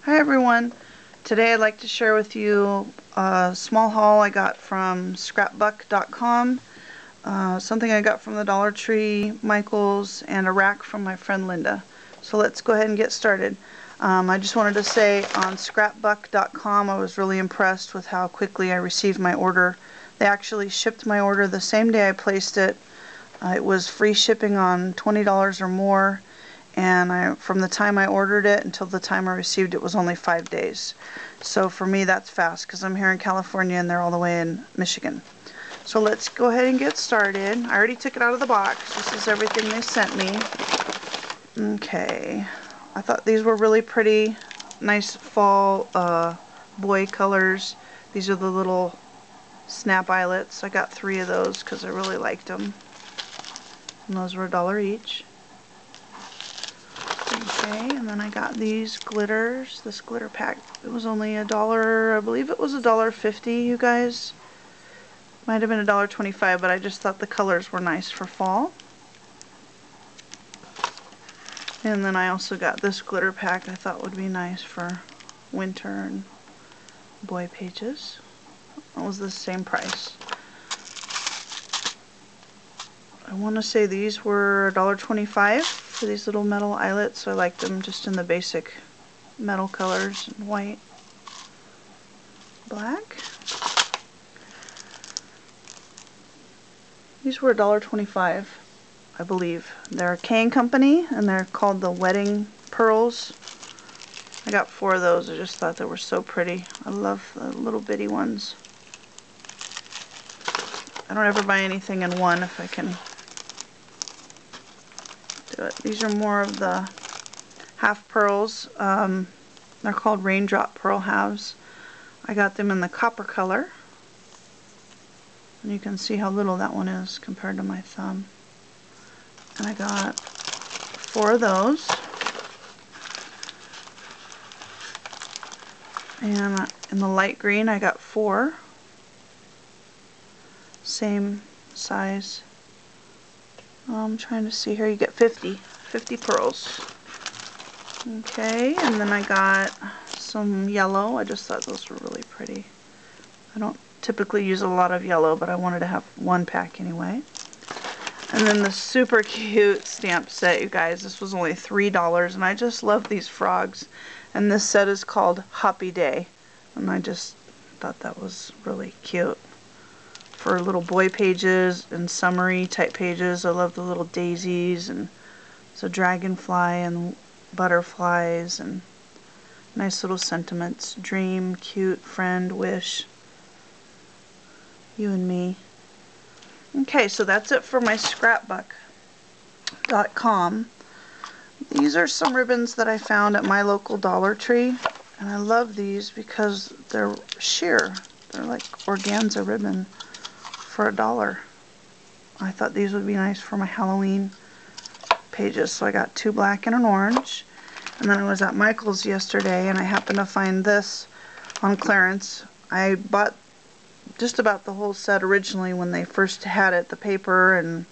Hi everyone. Today I'd like to share with you a small haul I got from Scrapbook.com, something I got from the Dollar Tree, Michael's, and a rack from my friend Linda. So let's go ahead and get started. I just wanted to say on Scrapbook.com I was really impressed with how quickly I received my order. They actually shipped my order the same day I placed it. It was free shipping on $20 or more. And from the time I ordered it until the time I received it was only 5 days. So for me that's fast because I'm here in California and they're all the way in Michigan. So let's go ahead and get started. I already took it out of the box. This is everything they sent me. Okay. I thought these were really pretty. Nice fall boy colors. These are the little snap eyelets. I got 3 of those because I really liked them. And those were $1 each. Okay, and then I got these glitters, this glitter pack. It was only $1, I believe it was $1.50, you guys. Might have been $1.25, but I just thought the colors were nice for fall. And then I also got this glitter pack I thought would be nice for winter and boy pages. It was the same price. I want to say these were $1.25 for these little metal eyelets, so I like them just in the basic metal colors, white, black. These were $1.25, I believe. They're a Kane company and they're called the Wedding Pearls. I got 4 of those. I just thought they were so pretty. I love the little bitty ones. I don't ever buy anything in one if I can do it. These are more of the half pearls. They're called raindrop pearl halves. I got them in the copper color. And you can see how little that one is compared to my thumb. And I got 4 of those. And in the light green I got 4. Same size. I'm trying to see here. You get 50 pearls. Okay, and then I got some yellow. I just thought those were really pretty. I don't typically use a lot of yellow, but I wanted to have 1 pack anyway. And then the super cute stamp set, you guys. This was only $3, and I just love these frogs. And this set is called Hoppy Day, and I just thought that was really cute. For little boy pages and summary type pages, I love the little daisies, and it's a dragonfly and butterflies and nice little sentiments. Dream, cute, friend, wish, you and me. Okay, so that's it for my Scrapbook.com. These are some ribbons that I found at my local Dollar Tree, and I love these because they're sheer. They're like organza ribbon for $1. I thought these would be nice for my Halloween pages, so I got 2 black and an orange. And then I was at Michael's yesterday and I happened to find this on clearance. I bought just about the whole set originally when they first had it, the paper, and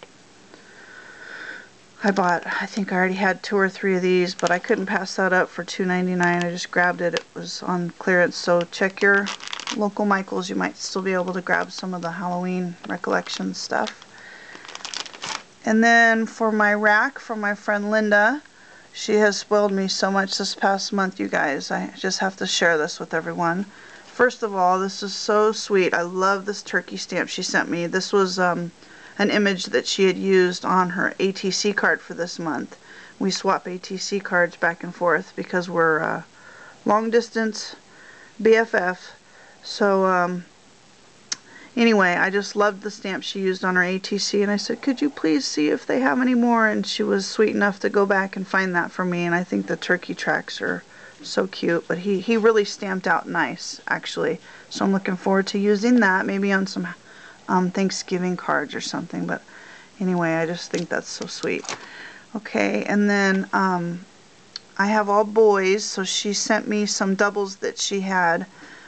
I think I already had 2 or 3 of these, but I couldn't pass that up for $2.99. I just grabbed it. It was on clearance, so check your local Michael's. You might still be able to grab some of the Halloween recollection stuff. And then for my rack from my friend Linda, she has spoiled me so much this past month, you guys. I just have to share this with everyone. First of all, this is so sweet. I love this turkey stamp she sent me. This was an image that she had used on her ATC card for this month. We swap ATC cards back and forth because we're long distance BFF. So anyway, I just loved the stamp she used on her ATC, and I said, could you please see if they have any more? And she was sweet enough to go back and find that for me, and I think the turkey tracks are so cute. But he really stamped out nice, actually. So I'm looking forward to using that, maybe on some Thanksgiving cards or something. But anyway, I just think that's so sweet. Okay, and then I have all boys, so she sent me some doubles that she had.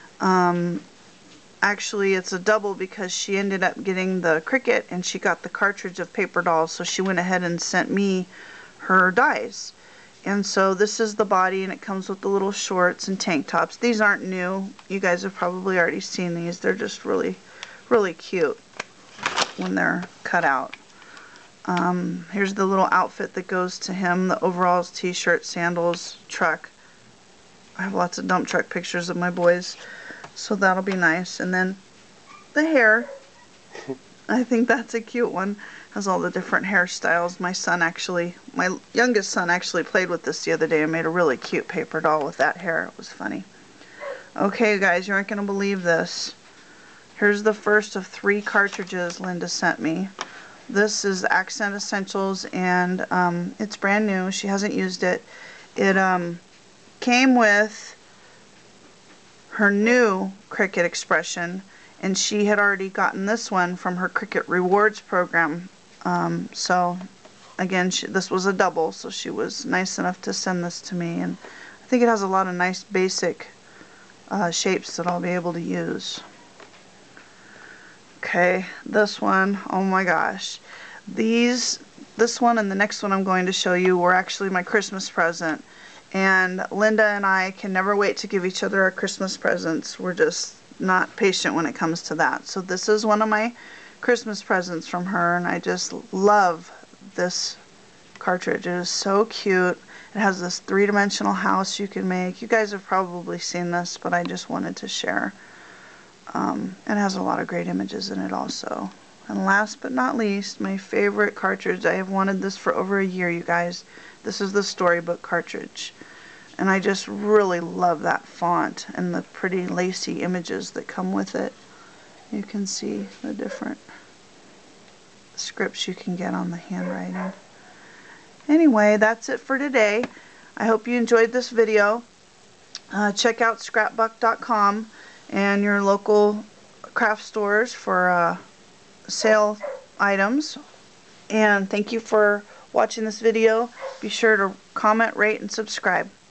Actually, it's a double because she ended up getting the Cricut and she got the cartridge of paper dolls, so she went ahead and sent me her dies. And so this is the body, and it comes with the little shorts and tank tops. These aren't new. You guys have probably already seen these. They're just really, really cute when they're cut out. Here's the little outfit that goes to him. The overalls, t-shirt, sandals, truck. I have lots of dump truck pictures of my boys, so that'll be nice. And then the hair. I think that's a cute one. Has all the different hairstyles. My youngest son actually played with this the other day and made a really cute paper doll with that hair. It was funny. Okay, guys, you aren't going to believe this. Here's the first of 3 cartridges Linda sent me. This is Accent Essentials, and it's brand new. She hasn't used it. It came with her new Cricut expression, and she had already gotten this one from her Cricut Rewards program. So again, this was a double, so she was nice enough to send this to me, and I think it has a lot of nice basic shapes that I'll be able to use. Okay, this one, oh my gosh. This one and the next one I'm going to show you were actually my Christmas present, and Linda and I can never wait to give each other our Christmas presents. We're just not patient when it comes to that. So this is one of my Christmas presents from her, and I just love this cartridge. It is so cute. It has this 3-dimensional house you can make. You guys have probably seen this, but I just wanted to share. It has a lot of great images in it also. And last but not least, my favorite cartridge. I have wanted this for over a year, you guys. This is the Storybook cartridge. And I just really love that font and the pretty lacy images that come with it. You can see the different scripts you can get on the handwriting. Anyway, that's it for today. I hope you enjoyed this video. Check out scrapbook.com and your local craft stores for sale items. And thank you for watching this video. Be sure to comment, rate, and subscribe.